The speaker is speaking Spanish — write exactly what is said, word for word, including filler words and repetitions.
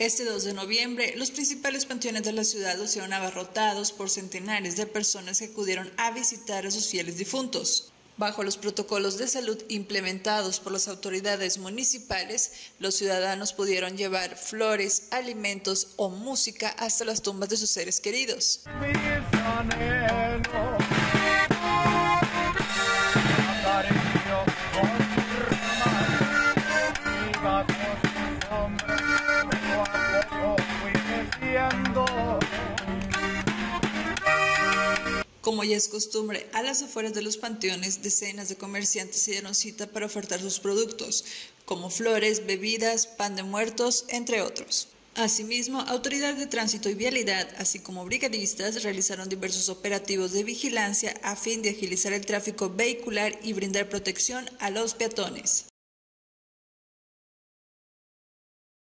Este dos de noviembre, los principales panteones de la ciudad lucieron abarrotados por centenares de personas que acudieron a visitar a sus fieles difuntos. Bajo los protocolos de salud implementados por las autoridades municipales, los ciudadanos pudieron llevar flores, alimentos o música hasta las tumbas de sus seres queridos. Como ya es costumbre, a las afueras de los panteones, decenas de comerciantes se dieron cita para ofertar sus productos, como flores, bebidas, pan de muertos, entre otros. Asimismo, autoridades de tránsito y vialidad, así como brigadistas, realizaron diversos operativos de vigilancia a fin de agilizar el tráfico vehicular y brindar protección a los peatones.